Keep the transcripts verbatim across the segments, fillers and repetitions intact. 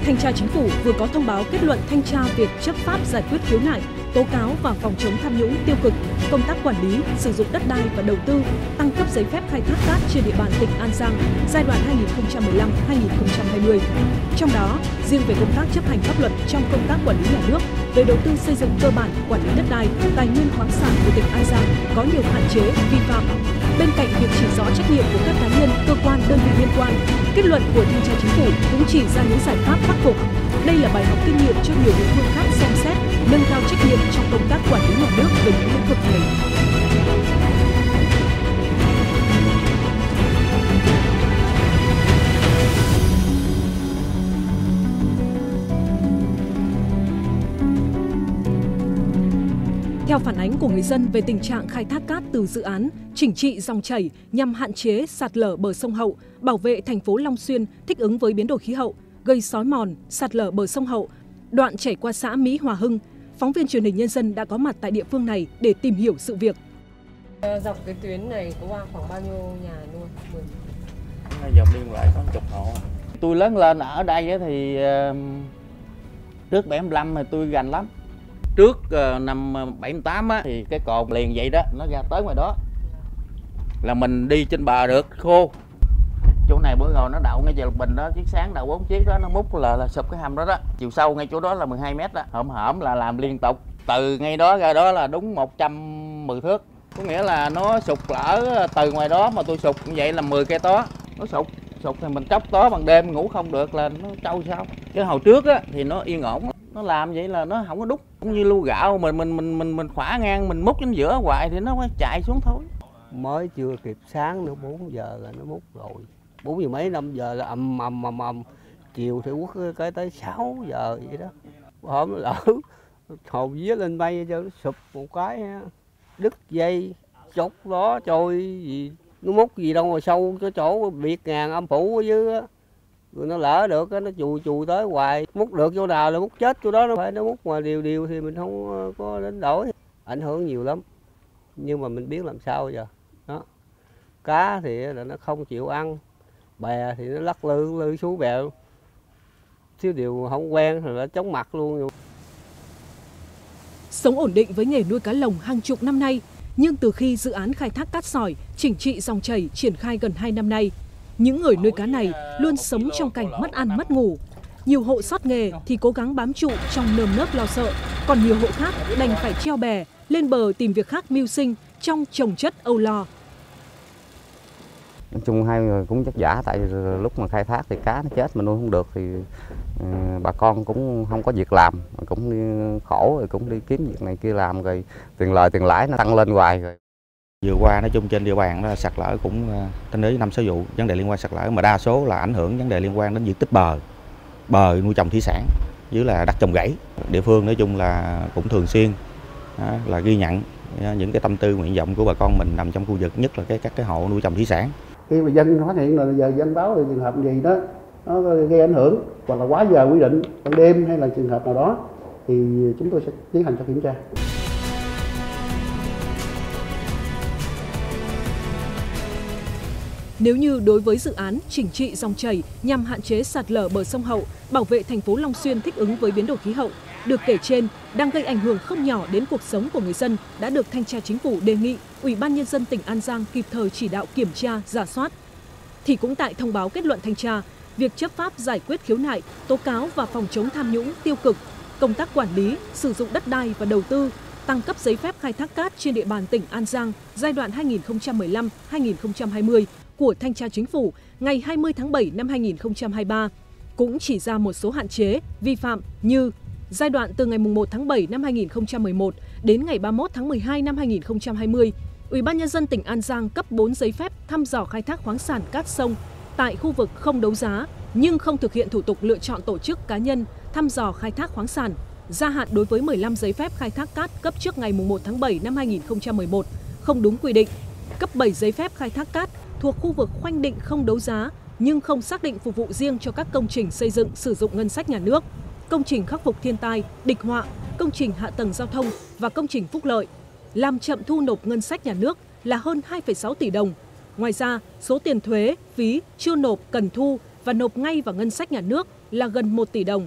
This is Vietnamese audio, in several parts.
Thanh tra Chính phủ vừa có thông báo kết luận thanh tra việc chấp pháp giải quyết khiếu nại, tố cáo và phòng chống tham nhũng tiêu cực, công tác quản lý, sử dụng đất đai và đầu tư, tăng cấp giấy phép khai thác cát trên địa bàn tỉnh An Giang giai đoạn hai nghìn không trăm mười lăm đến hai nghìn không trăm hai mươi. Trong đó, riêng về công tác chấp hành pháp luật trong công tác quản lý nhà nước, về đầu tư xây dựng cơ bản, quản lý đất đai, tài nguyên khoáng sản của tỉnh An Giang có nhiều hạn chế, vi phạm. Bên cạnh việc chỉ rõ trách nhiệm của các cá nhân, cơ quan, đơn vị liên quan, kết luận của Thanh tra Chính phủ cũng chỉ ra những giải pháp khắc phục. Đây là bài học kinh nghiệm cho nhiều địa phương khác xem xét, nâng cao trách nhiệm trong công tác quản lý nhà nước về những lĩnh vực này. Theo phản ánh của người dân về tình trạng khai thác cát từ dự án chỉnh trị dòng chảy nhằm hạn chế sạt lở bờ sông Hậu, bảo vệ thành phố Long Xuyên thích ứng với biến đổi khí hậu, gây xói mòn, sạt lở bờ sông Hậu, đoạn chảy qua xã Mỹ Hòa Hưng, phóng viên Truyền hình Nhân dân đã có mặt tại địa phương này để tìm hiểu sự việc. Dọc cái tuyến này có khoảng bao nhiêu nhà luôn? Dòng liên lại có chục hộ. Tôi lớn lên ở đây thì trước bảy mươi lăm thì tôi gành lắm. Trước uh, năm bảy mươi tám á, thì cái cồn liền vậy đó, nó ra tới ngoài đó là mình đi trên bờ được khô. Chỗ này bữa rồi nó đậu ngay giờ bình đó, chiếc sáng đậu bốn chiếc đó, nó múc là, là sụp cái hầm đó đó. Chiều sâu ngay chỗ đó là mười hai mét đó, hổm hổm là làm liên tục. Từ ngay đó ra đó là đúng một trăm mười thước. Có nghĩa là nó sụt lở từ ngoài đó mà tôi sụt như vậy là mười cây tó. Nó sụt, sụt thì mình tróc tó bằng đêm ngủ không được là nó trâu sao. Cái hồi trước á thì nó yên ổn. Nó làm vậy là nó không có đúc, cũng như lu gạo mình mình mình mình mình khỏa ngang mình múc trên giữa hoài thì nó chạy xuống thôi. Mới chưa kịp sáng nữa bốn giờ là nó múc rồi. Bốn giờ mấy năm giờ là ầm ầm ầm ầm. Chiều thì quất cái tới sáu giờ vậy đó. Hôm nó lỡ hồn vía lên bay cho nó sụp một cái đứt dây chốt đó trôi gì nó múc gì đâu mà sâu cái chỗ biệt ngàn âm phủ ở dưới á. Rồi nó lỡ được nó chùi chùi tới hoài, múc được chỗ nào là múc chết chỗ đó, nó phải nó múc mà điều điều thì mình không có đánh đổi, ảnh hưởng nhiều lắm. Nhưng mà mình biết làm sao giờ. Đó. Cá thì là nó không chịu ăn, bè thì nó lắc lư lư xuống bè. Thiếu điều không quen rồi nó chóng mặt luôn. Sống ổn định với nghề nuôi cá lồng hàng chục năm nay, nhưng từ khi dự án khai thác cát sỏi, chỉnh trị dòng chảy triển khai gần hai năm nay, những người nuôi cá này luôn sống trong cảnh mất ăn mất ngủ. Nhiều hộ sót nghề thì cố gắng bám trụ trong nơm nớp lo sợ, còn nhiều hộ khác đành phải treo bè lên bờ tìm việc khác mưu sinh trong chồng chất âu lo. Nói chung hai người cũng vất vả, tại lúc mà khai thác thì cá nó chết mà nuôi không được thì uh, bà con cũng không có việc làm, cũng đi khổ rồi cũng đi kiếm việc này kia làm, rồi tiền lời tiền lãi nó tăng lên hoài rồi. Vừa qua nói chung trên địa bàn đó sạt lở cũng tính đến năm sáu vụ vấn đề liên quan sạt lở, mà đa số là ảnh hưởng vấn đề liên quan đến diện tích bờ, bờ nuôi trồng thủy sản dưới là đất trồng rẫy. Địa phương nói chung là cũng thường xuyên đó, là ghi nhận những cái tâm tư nguyện vọng của bà con mình nằm trong khu vực, nhất là cái các cái hộ nuôi trồng thủy sản. Khi mà dân phát hiện là giờ dân báo là trường hợp gì đó nó gây ảnh hưởng hoặc là quá giờ quy định ban đêm hay là trường hợp nào đó thì chúng tôi sẽ tiến hành cho kiểm tra. Nếu như đối với dự án chỉnh trị dòng chảy nhằm hạn chế sạt lở bờ sông Hậu, bảo vệ thành phố Long Xuyên thích ứng với biến đổi khí hậu, được kể trên đang gây ảnh hưởng không nhỏ đến cuộc sống của người dân, đã được Thanh tra Chính phủ đề nghị Ủy ban Nhân dân tỉnh An Giang kịp thời chỉ đạo kiểm tra, rà soát. Thì cũng tại thông báo kết luận thanh tra, việc chấp pháp giải quyết khiếu nại, tố cáo và phòng chống tham nhũng tiêu cực, công tác quản lý, sử dụng đất đai và đầu tư, tăng cấp giấy phép khai thác cát trên địa bàn tỉnh An Giang giai đoạn hai nghìn không trăm mười lăm đến hai nghìn không trăm hai mươi của Thanh tra Chính phủ ngày hai mươi tháng bảy năm hai nghìn không trăm hai mươi ba cũng chỉ ra một số hạn chế, vi phạm như giai đoạn từ ngày một tháng bảy năm hai nghìn không trăm mười một đến ngày ba mươi mốt tháng mười hai năm hai nghìn không trăm hai mươi, Ủy ban Nhân dân tỉnh An Giang cấp bốn giấy phép thăm dò khai thác khoáng sản cát sông tại khu vực không đấu giá nhưng không thực hiện thủ tục lựa chọn tổ chức cá nhân thăm dò khai thác khoáng sản, gia hạn đối với mười lăm giấy phép khai thác cát cấp trước ngày một tháng bảy năm hai nghìn không trăm mười một không đúng quy định, cấp bảy giấy phép khai thác cát thuộc khu vực khoanh định không đấu giá nhưng không xác định phục vụ riêng cho các công trình xây dựng sử dụng ngân sách nhà nước, công trình khắc phục thiên tai, địch họa, công trình hạ tầng giao thông và công trình phúc lợi, làm chậm thu nộp ngân sách nhà nước là hơn hai phẩy sáu tỷ đồng. Ngoài ra, số tiền thuế, phí chưa nộp cần thu và nộp ngay vào ngân sách nhà nước là gần một tỷ đồng.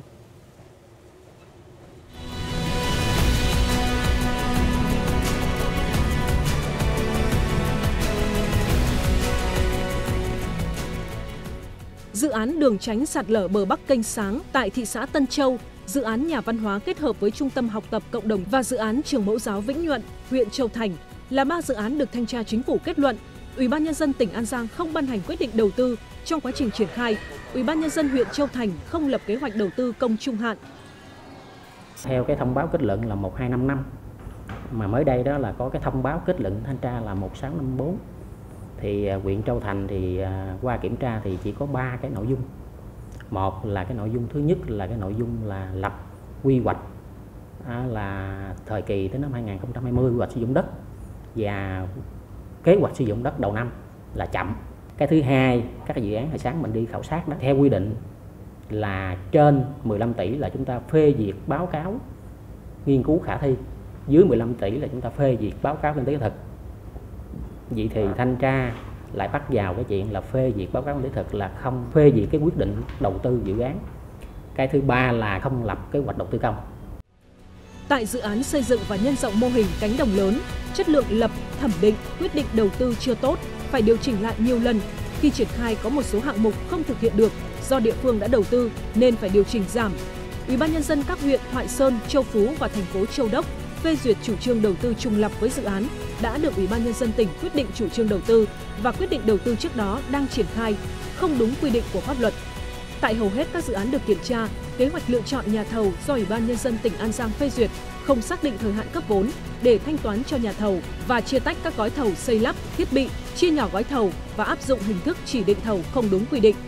Dự án đường tránh sạt lở bờ Bắc kênh Sáng tại thị xã Tân Châu, dự án nhà văn hóa kết hợp với Trung tâm học tập cộng đồng và dự án trường mẫu giáo Vĩnh Nhuận, huyện Châu Thành là ba dự án được Thanh tra Chính phủ kết luận. Ủy ban nhân dân tỉnh An Giang không ban hành quyết định đầu tư. Trong quá trình triển khai, Ủy ban nhân dân huyện Châu Thành không lập kế hoạch đầu tư công trung hạn. Theo cái thông báo kết luận là một hai năm năm, mà mới đây đó là có cái thông báo kết luận thanh tra là một sáu năm bốn. Thì huyện Châu Thành thì qua kiểm tra thì chỉ có ba cái nội dung. Một là cái nội dung thứ nhất là cái nội dung là lập quy hoạch là thời kỳ tới năm hai nghìn không trăm hai mươi, quy hoạch sử dụng đất và kế hoạch sử dụng đất đầu năm là chậm. Cái thứ hai, các dự án hồi sáng mình đi khảo sát đó, theo quy định là trên mười lăm tỷ là chúng ta phê duyệt báo cáo nghiên cứu khả thi, dưới mười lăm tỷ là chúng ta phê duyệt báo cáo kinh tế thực. Vậy thì thanh tra lại bắt vào cái chuyện là phê duyệt báo cáo kinh tế thực là không phê duyệt cái quyết định đầu tư dự án. Cái thứ ba là không lập kế hoạch đầu tư công. Tại dự án xây dựng và nhân rộng mô hình cánh đồng lớn, chất lượng lập, thẩm định, quyết định đầu tư chưa tốt, phải điều chỉnh lại nhiều lần. Khi triển khai có một số hạng mục không thực hiện được do địa phương đã đầu tư nên phải điều chỉnh giảm. Ủy ban nhân dân các huyện Thoại Sơn, Châu Phú và thành phố Châu Đốc phê duyệt chủ trương đầu tư trùng lập với dự án đã được Ủy ban nhân dân tỉnh quyết định chủ trương đầu tư và quyết định đầu tư trước đó đang triển khai, không đúng quy định của pháp luật. Tại hầu hết các dự án được kiểm tra, kế hoạch lựa chọn nhà thầu do Ủy ban nhân dân tỉnh An Giang phê duyệt không xác định thời hạn cấp vốn để thanh toán cho nhà thầu và chia tách các gói thầu xây lắp, thiết bị, chia nhỏ gói thầu và áp dụng hình thức chỉ định thầu không đúng quy định.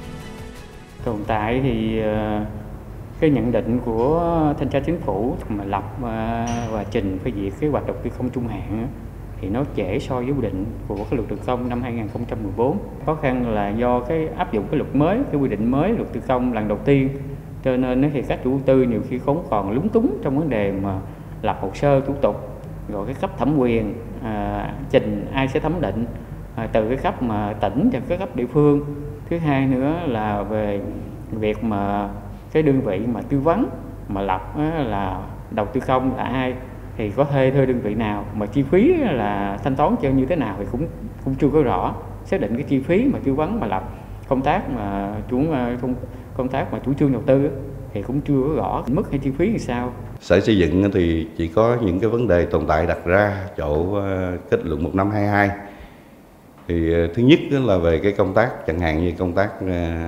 Tồn tại thì cái nhận định của Thanh tra Chính phủ mà lập và trình phê duyệt kế hoạch đầu tư công trung hạn thì nó trễ so với quy định của cái luật đầu tư công năm hai nghìn không trăm mười bốn. Khó khăn là do cái áp dụng cái luật mới, cái quy định mới luật đầu tư công lần đầu tiên, cho nên thì các chủ đầu tư nhiều khi cũng còn lúng túng trong vấn đề mà lập hồ sơ thủ tục, rồi cái cấp thẩm quyền à, trình ai sẽ thẩm định à, từ cái cấp mà tỉnh và cái cấp địa phương. Thứ hai nữa là về việc mà cái đơn vị mà tư vấn mà lập là đầu tư công là ai, thì có thuê thuê đơn vị nào, mà chi phí là thanh toán cho như thế nào thì cũng cũng chưa có rõ. Xác định cái chi phí mà tư vấn mà lập công tác mà chủ công, công tác mà chủ trương đầu tư thì cũng chưa có rõ mức hay chi phí như sao. Sở Xây dựng thì chỉ có những cái vấn đề tồn tại đặt ra chỗ kết luận một năm hai hai. Thì thứ nhất là về cái công tác chẳng hạn như công tác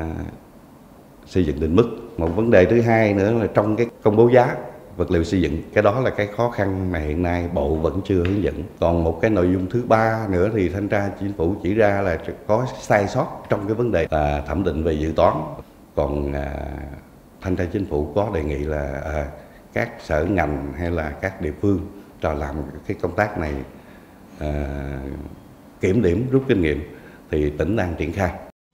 xây dựng định mức. Một vấn đề thứ hai nữa là trong cái công bố giá vật liệu xây dựng, cái đó là cái khó khăn mà hiện nay Bộ vẫn chưa hướng dẫn. Còn một cái nội dung thứ ba nữa thì Thanh tra Chính phủ chỉ ra là có sai sót trong cái vấn đề là thẩm định về dự toán. Còn à, Thanh tra Chính phủ có đề nghị là à, các sở ngành hay là các địa phương cho làm cái công tác này à, kiểm điểm rút kinh nghiệm thì tỉnh đang triển khai.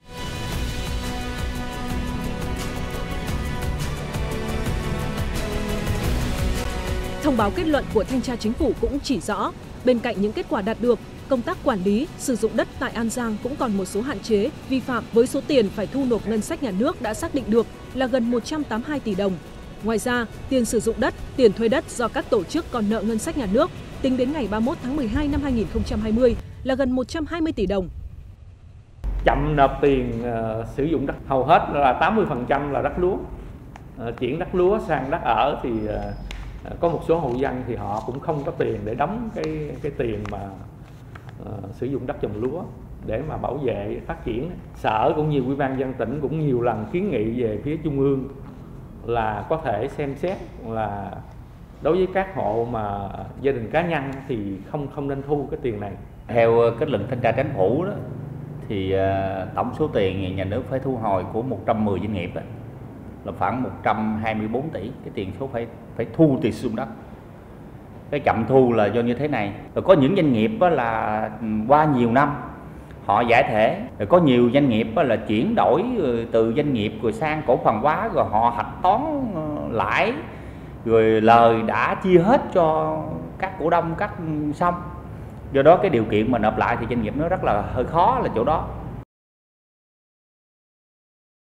Thông báo kết luận của Thanh tra Chính phủ cũng chỉ rõ, bên cạnh những kết quả đạt được, công tác quản lý, sử dụng đất tại An Giang cũng còn một số hạn chế, vi phạm với số tiền phải thu nộp ngân sách nhà nước đã xác định được là gần một trăm tám mươi hai tỷ đồng. Ngoài ra, tiền sử dụng đất, tiền thuê đất do các tổ chức còn nợ ngân sách nhà nước tính đến ngày ba mươi mốt tháng mười hai năm hai nghìn không trăm hai mươi là gần một trăm hai mươi tỷ đồng. Chậm nộp tiền uh, sử dụng đất, hầu hết là tám mươi phần trăm là đất lúa. Uh, chuyển đất lúa sang đất ở thì uh, có một số hộ dân thì họ cũng không có tiền để đóng cái cái tiền mà uh, sử dụng đất trồng lúa để mà bảo vệ phát triển. Sở cũng như Ủy ban nhân dân tỉnh cũng nhiều lần kiến nghị về phía trung ương là có thể xem xét là đối với các hộ mà gia đình cá nhân thì không không nên thu cái tiền này. Theo kết luận Thanh tra Chính phủ đó thì uh, tổng số tiền nhà nước phải thu hồi của một trăm mười doanh nghiệp đó, là khoảng một trăm hai mươi bốn tỷ, cái tiền số phải phải thu tiền sử dụng đất. Cái chậm thu là do như thế này. Rồi có những doanh nghiệp đó là qua nhiều năm họ giải thể, rồi có nhiều doanh nghiệp đó là chuyển đổi từ doanh nghiệp rồi sang cổ phần hóa, rồi họ hạch toán lãi, rồi lời đã chia hết cho các cổ đông cắt xong. Do đó cái điều kiện mà nộp lại thì doanh nghiệp nó rất là hơi khó là chỗ đó.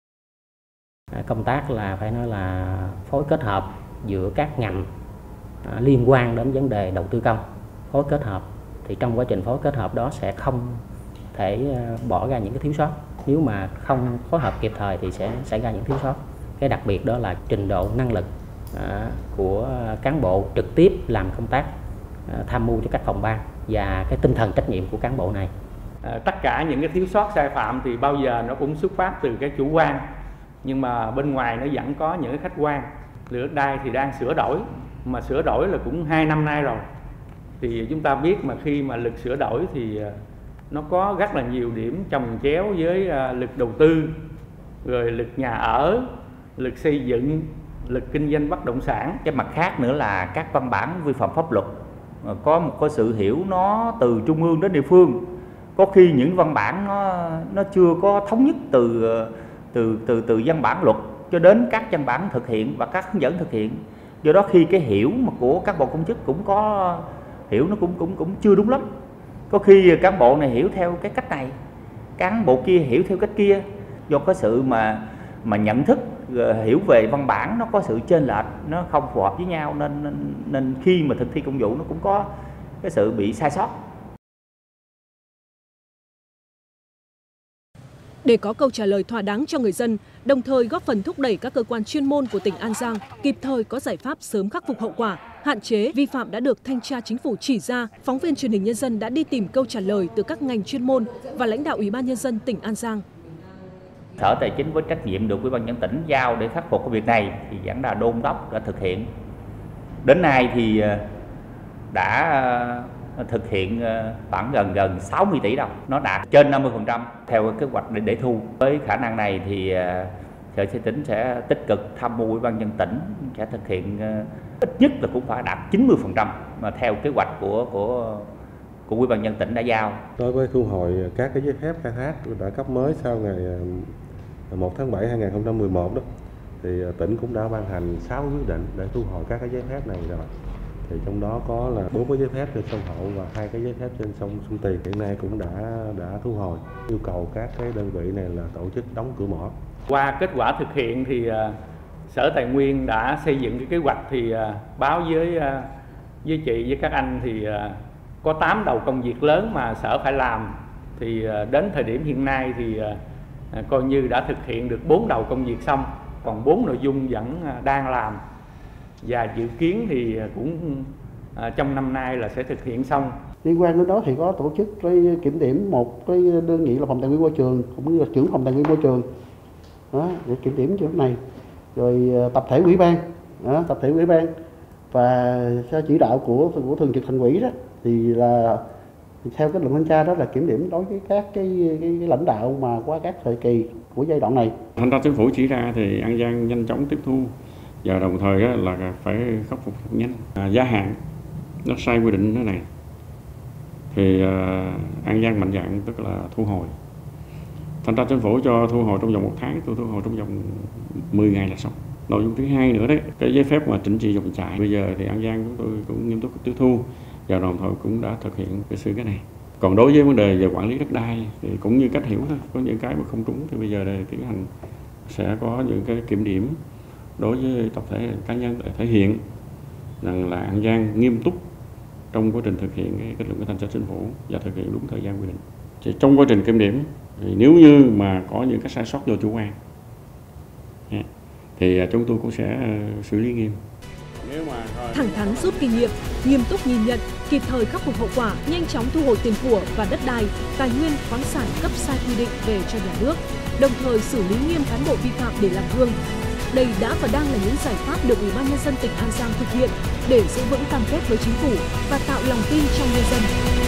Công tác là phải nói là phối kết hợp giữa các ngành liên quan đến vấn đề đầu tư công, phối kết hợp thì trong quá trình phối kết hợp đó sẽ không thể bỏ ra những cái thiếu sót. Nếu mà không phối hợp kịp thời thì sẽ xảy ra những thiếu sót. Cái đặc biệt đó là trình độ năng lực của cán bộ trực tiếp làm công tác tham mưu cho các phòng ban và cái tinh thần trách nhiệm của cán bộ này. À, tất cả những cái thiếu sót sai phạm thì bao giờ nó cũng xuất phát từ cái chủ quan, nhưng mà bên ngoài nó vẫn có những cái khách quan. Luật đất đai thì đang sửa đổi, mà sửa đổi là cũng hai năm nay rồi. Thì chúng ta biết mà khi mà luật sửa đổi thì nó có rất là nhiều điểm chồng chéo với luật đầu tư, rồi luật nhà ở, luật xây dựng, luật kinh doanh bất động sản. Cái mặt khác nữa là các văn bản vi phạm pháp luật có một cái sự hiểu nó từ trung ương đến địa phương. Có khi những văn bản nó nó chưa có thống nhất từ từ từ từ văn bản luật cho đến các văn bản thực hiện và các hướng dẫn thực hiện. Do đó khi cái hiểu mà của các bộ công chức cũng có hiểu nó cũng cũng cũng chưa đúng lắm. Có khi cán bộ này hiểu theo cái cách này, cán bộ kia hiểu theo cách kia. Do có sự mà mà nhận thức hiểu về văn bản nó có sự chênh lệch, nó không phù hợp với nhau nên nên, nên khi mà thực thi công vụ nó cũng có cái sự bị sai sót. Để có câu trả lời thỏa đáng cho người dân, đồng thời góp phần thúc đẩy các cơ quan chuyên môn của tỉnh An Giang kịp thời có giải pháp sớm khắc phục hậu quả, hạn chế vi phạm đã được Thanh tra Chính phủ chỉ ra, phóng viên Truyền hình Nhân dân đã đi tìm câu trả lời từ các ngành chuyên môn và lãnh đạo Ủy ban Nhân dân tỉnh An Giang. Sở Tài chính với trách nhiệm được Ủy ban nhân dân tỉnh giao để khắc phục cái việc này thì vẫn là đôn đốc đã thực hiện. Đến nay thì đã thực hiện khoảng gần gần sáu mươi tỷ đồng, nó đạt trên năm mươi phần trăm theo kế hoạch để, để thu. Với khả năng này thì Sở Tài chính sẽ tích cực tham mưu Ủy ban nhân dân tỉnh sẽ thực hiện ít nhất là cũng phải đạt chín mươi phần trăm mà theo kế hoạch của của của Ủy ban nhân dân tỉnh đã giao. Đối với thu hồi các cái giấy phép khai thác đã cấp mới sau ngày một tháng bảy năm hai nghìn không trăm mười một đó thì tỉnh cũng đã ban hành sáu quyết định để thu hồi các cái giấy phép này rồi. Thì trong đó có là bốn cái giấy phép trên sông Hậu và hai cái giấy phép trên sông Xuân Tiền hiện nay cũng đã đã thu hồi. Yêu cầu các cái đơn vị này là tổ chức đóng cửa mỏ. Qua kết quả thực hiện thì uh, Sở Tài nguyên đã xây dựng cái kế hoạch thì uh, báo với uh, với chị với các anh thì uh, có tám đầu công việc lớn mà Sở phải làm. Thì uh, đến thời điểm hiện nay thì uh, coi như đã thực hiện được bốn đầu công việc xong, còn bốn nội dung vẫn uh, đang làm. Và dự kiến thì cũng à, trong năm nay là sẽ thực hiện xong. Liên quan đến đó thì có tổ chức cái kiểm điểm một cái đơn vị là phòng tài nguyên môi trường cũng như là trưởng phòng tài nguyên môi trường đó, để kiểm điểm chỗ này, rồi tập thể ủy ban đó, tập thể ủy ban và theo chỉ đạo của của thường trực thành ủy đó thì là theo kết luận thanh tra đó là kiểm điểm đối với các cái, cái, cái lãnh đạo mà qua các thời kỳ của giai đoạn này. Thanh tra Chính phủ chỉ ra thì An Giang nhanh chóng tiếp thu. Và đồng thời là phải khắc phục thật nhanh. À, gia hạn nó sai quy định thế này thì à, An Giang mạnh dạn tức là thu hồi. Thanh tra Chính phủ cho thu hồi trong vòng một tháng, tôi thu hồi trong vòng mười ngày là xong. Nội dung thứ hai nữa đấy, cái giấy phép mà chỉnh trị dòng chảy bây giờ thì An Giang chúng tôi cũng nghiêm túc tiếp thu và đồng thời cũng đã thực hiện cái sự cái này. Còn đối với vấn đề về quản lý đất đai thì cũng như cách hiểu thôi, có những cái mà không trúng thì bây giờ đây tiến hành sẽ có những cái kiểm điểm đối với tập thể cá nhân để thể hiện rằng là An Giang nghiêm túc trong quá trình thực hiện cái kết luận của Thanh tra Chính phủ và thực hiện đúng thời gian quy định. Thì trong quá trình kiểm điểm thì nếu như mà có những cái sai sót do chủ quan thì chúng tôi cũng sẽ xử lý nghiêm. Thẳng thắn rút kinh nghiệm, nghiêm túc nhìn nhận, kịp thời khắc phục hậu quả, nhanh chóng thu hồi tiền của và đất đai, tài nguyên, khoáng sản cấp sai quy định về cho nhà nước, đồng thời xử lý nghiêm cán bộ vi phạm để làm gương. Đây đã và đang là những giải pháp được Ủy ban Nhân dân tỉnh An Giang thực hiện để giữ vững cam kết với chính phủ và tạo lòng tin trong nhân dân.